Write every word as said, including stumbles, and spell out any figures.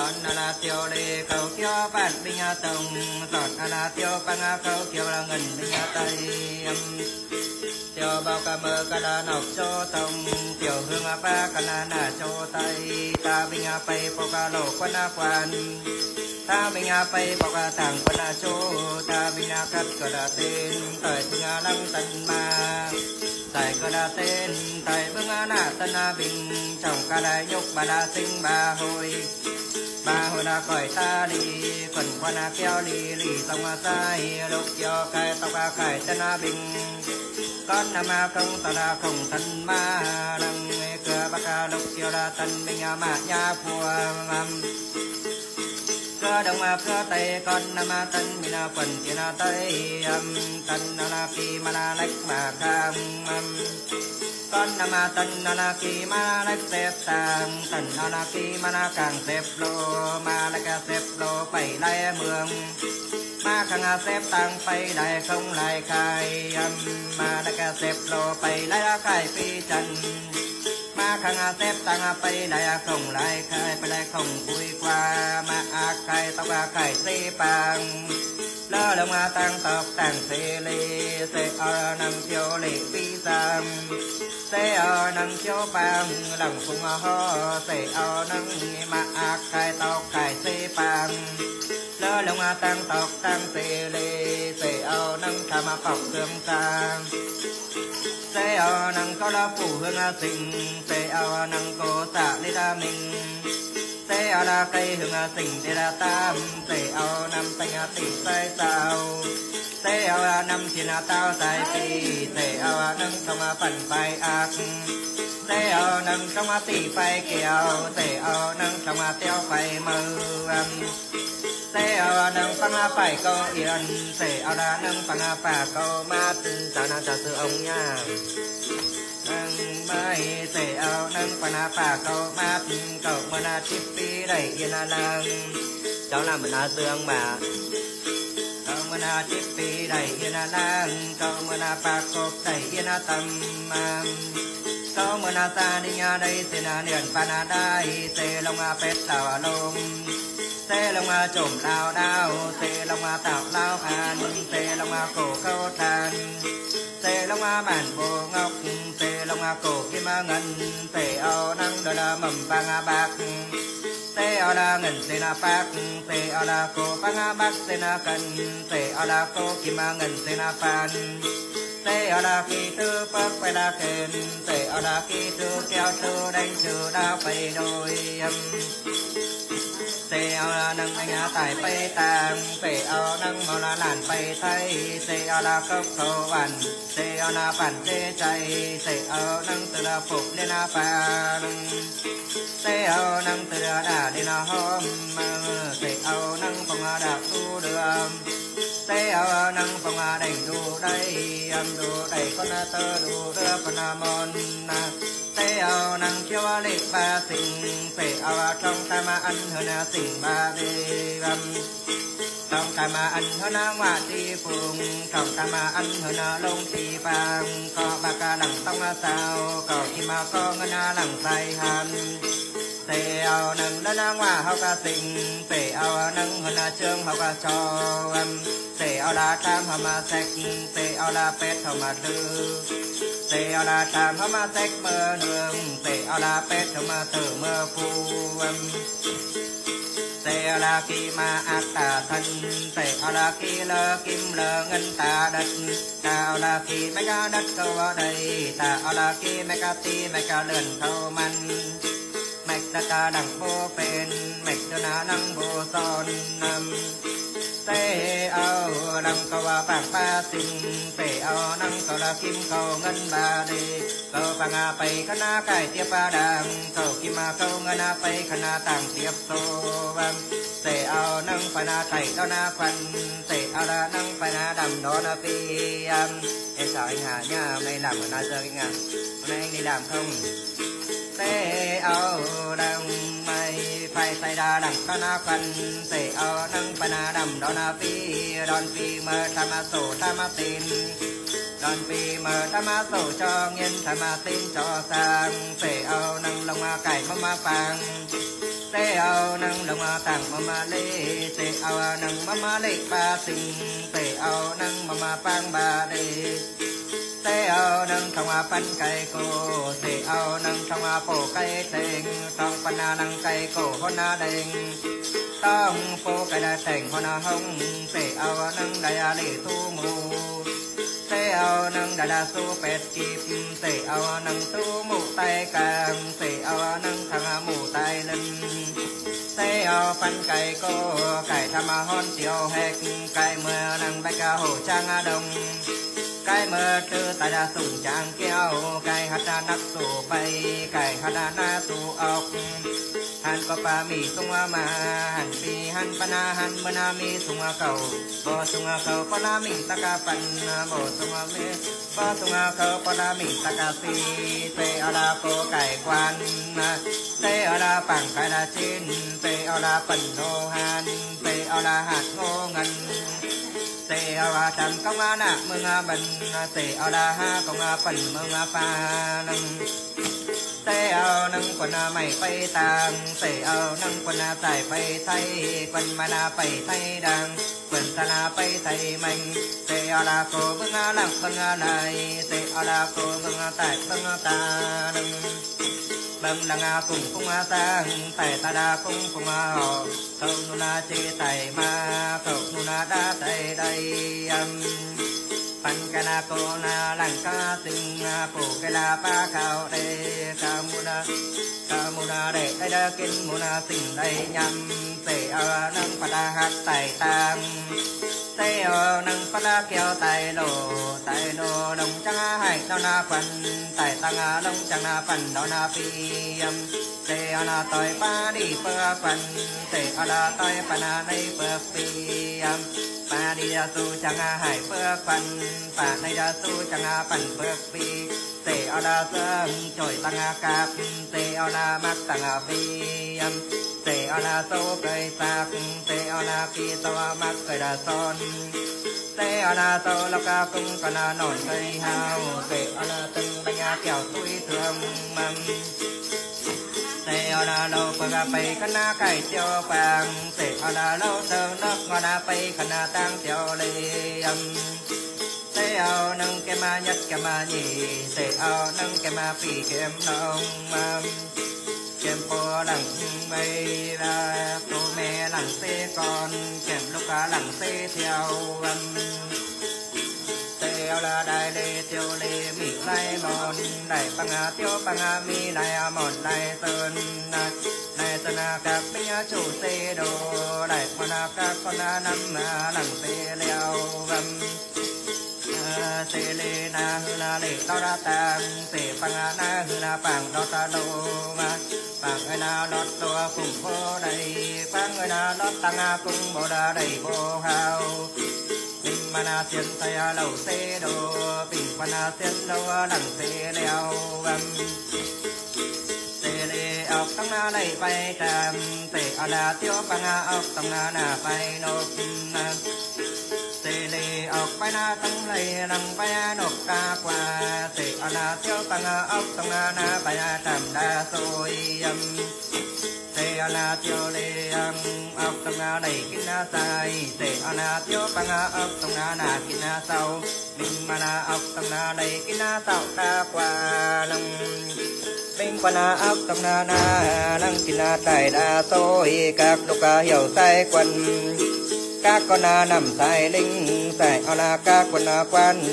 con là tiêu lê cầu kiêu bạn binh tông giọt là tiêu băng cầu kiêu là ngân binh tây tiêu bao ca mơ ca là nọc cho tông tiêu hương ba ca là nà cho tây ta binh bay bao ca lộ quan quan ta binh bay bao ca tàng quan cho ta binh cắt ca là tên thời binh lăng tân ma tại ca là tên tại bưng nà tân bình trong ca là nhục bà là sinh bà hồi bà hồi là cõi ta đi phần quan là kéo đi lì sông sai lúc cho cái tóc cải tân bình con nam ma công ta là không tân ma đăng cơ bạc ca lúc cho là tân bình mà nhà phùa cơ đông ma cơ tây con nam ma tân bình phần tiền tây tân là khi mà là lách bà cam con nam ma tân là khi mà lách xếp tàng tân là khi mà càng xếp lô mà lại xếp lô bảy lại mường ma khang xếp tăng bay đại không lại khai âm ma đại xếp lô bay lại khai phi trần ma khang xếp tăng bay đại không lại khai bay lại không vui qua ma khai tóc khai xì bằng lơ lông tăng tóc tăng xì lì xê ở năng chiếu lì phi sam xê ở năng chiếu bằng lòng phùng ho xê ở năng ma khai tóc khai xì bằng lơ lông tăng tóc tăng xì lì xê ở năng tham phọc hương sang xê ở năng có la phủ hương sinh xê ở năng cố xạ đi ra mình xê ở là cây hương sinh đi ra tam xê ở năm xanh tỷ sai sao xê ở năm thiên tao sai tỷ xê ở năng trong phần phải ác xê ở năng trong tỷ phải kẹo xê ở năng trong tiêu phải mơ xê ở năng phăng phải câu yên xê ở là năng phăng phà câu mát chào nào chào sư ông nha năng bay xê ở năng phăng phà câu mát cậu mà là chip pi đẩy yên là năng cháu làm mình là dương mà cậu mà là chip pi đẩy yên là năng cậu mà là phà cột đẩy yên là tâm cậu mà là xa đi nhà đây xê là niệm phà là đai xê lông à phết đào lông xê lông trộm đào đào xê lông tạo lao an xê lông cổ câu tàn xê lông bản bộ ngọc xê lông cổ kim ngân xê ao năng đờ là mầm vàng bạc xê ao là ngân xê là bạc xê ao là cổ vàng bạc xê là cần xê ao là cổ kim ngân xê là phan xê ao là khi tư phước phải là kền xê ao là khi tư kéo tư đánh trừ đa phải đôi xê ao năng anh tài bay tàng xê ao năng màu là làn bay thay xê ao là cốc khẩu bản xê ao là bản xê chay xê ao năng từ là phục lên là phàng xê ao năng từ là đà lên là hôm xê ao năng phòng đạp tu đường xê ao năng phòng đành đủ đây đủ đầy con tơ đủ đưa con mòn xê ao năng chiếu lệ ba sinh xê ao trong tam ăn hơn sinh ba đê trong tam ăn hơn ngoại đi phùng trong tam ăn hơn lông thì vàng có ba ca đằng tông sao có khi mà có ngân đằng say hàn xê ao năng đơn ngoại học ca sinh xê ao năng hơn trương học ca cho xê ao là tam hầm sạch xê ao là pet hầm lư xê ao là tam hầm sạch mơ nương xê ao là pet hầm tử mơ phu xê ao là kỳ ma ác tà thân xê ao là kỳ lơ kim lơ ngân tà đất ta ao là kỳ mấy ca đất câu ở đây ta ao là kỳ mấy ca ti mấy ca lươn thâu man mạch ta ca đằng vô phên mạch ta na năng vô son nam xê ao năng cầu bạc ba sinh xê ao năng cầu là kim cầu ngân ba đề cầu vàng bay khana cải tiếp ba đàng cầu kim cầu ngân bay khana tàng tiếp số vàng xê ao năng phải na thầy đó na phần xê ao là năng phải na đầm đó na phi em chào anh Hà nha, hôm nay làm ở Na Giơ anh ạ. Hôm nay anh đi làm không? Xê ao đang mây phải tay đa đằng đó na phần xê ao năng phải na đầm đó na phi đòn phi mơ tham sổ tham tin đòn phi mơ tham sổ cho nghiên tham tin cho sang xê ao năng lông cải mâm phàng tê ao nâng đồng tàng mà mà lê tê ao nâng mà mà lê ba sinh tê ao nâng mà mà pang ba đê tê ao nâng thong a pan cây cô tê ao nâng thong a bồ cây tên tông pan a nâng cây cổ hôn a đèn tông phố cây đa tên hôn a hông tê ao nâng đại a lê tu mù tê ao nâng đại đa su pet kịp tê ao nâng tu mù tay càng tê ao nâng thằng a mù tay linh tê ao pan cây cô cây tham a hôn tiêu hẹt cây mưa nâng bạch a hồ trang a đông cái mơ trừ tại đa sùng chàng kéo cái hạt đa nắc sù bay cái hạt đa na sù ốc han có pa mi sung ma han pi han pana han mana mi sung cầu bo sung cầu pana mi taka pan bo sung mi bo sung cầu pana mi taka si te ala ko cái quan te ala pang cái đa chín te ala pan no han te ala hạt ngô ngân tê ao trầm công a nạ mương a bình tê ao đa ha công a bình mương a pha nâng tê ao nâng quần a mày phay tàng tê ao nâng quần a tài phay thay quần ma na phay thay đàng quần ta na phay thay mình tê ao đa cô mương a lặng mương a này tê ao đa cô mương a tài mương a ta nâng bầm đằng a cùng cung a tang tài ta đa cung cung a họ câu nu na chi tài ma câu nu na đa tài đây âm pan ca na cô na lăng ca sinh phù cái la pa cao đây ca mu na ca mu na để đây đa kinh mu na sinh đây nhâm tề ở nâng pa đa hát tài tam tề ở nâng pa đa kêu tài đồ tài đồ đồng trăng hải đo na phần tài tăng a đông trăng na phần đo na phi âm tề ở na tôi pa đi pa phần tề ở na tôi pa na đây pa phi âm pa đi ra su chẳng a hải phước phần pa này ra su chẳng a phần phước phi tê ao na sơn trồi tăng a cáp tê ao na mắc tăng a vi âm tê ao na số cây sạc tê ao na pi to mắc cây đa son tê ao na số lộc ca cung còn a nổn cây hao tê ao na từng bánh a kẹo túi thương mâm tê ao na lâu bờ a bay khăn a cải tiêu vàng tê ao na lâu thơ nước ngon a bay khăn a tang tiêu lê âm tê ao nâng kem a nhất kem a nhì tê ao nâng kem a phi kem nông mâm kem po lẳng mây ra tô mẹ lẳng xê con kem lúc cá lẳng xê theo âm tê ao là đại lê tiêu lê mỹ lai mòn đại bằng a tiêu bằng a mi đại a mòn đại sơn đại sơn a các binh a chủ xê đồ đại con a các con a năm a lẳng xê leo âm tê lê na hư na lê tao ra tam tê bằng a na hư na bằng đo ta đô ma bằng người na lót đô cùng vô đầy bằng người na lót tăng a cùng bồ đa đầy bồ hào bình mà na xiên tay a lẩu xê đô bình mà na xiên đô lẳng xê leo âm tê lê ốc tăng na lê bay tràm tê a la tiêu bằng a ốc tăng na na bay nộp tê lê ốc bay na tăng lê lăng bay nộp ca qua tê a la tiêu bằng a ốc tăng na na bay tràm đa xôi âm tê a la tiêu lê âm ốc tăng na đầy kinh na sai tê a la tiêu bằng a ốc tăng na na kinh na sau bình mà na ốc tăng na đầy kinh na sau ca qua lăng bình mà na ốc tăng na na lăng kinh na tài đa xôi các lúc ca hiểu sai quân các con na nằm sai linh sai ao na các quân na quan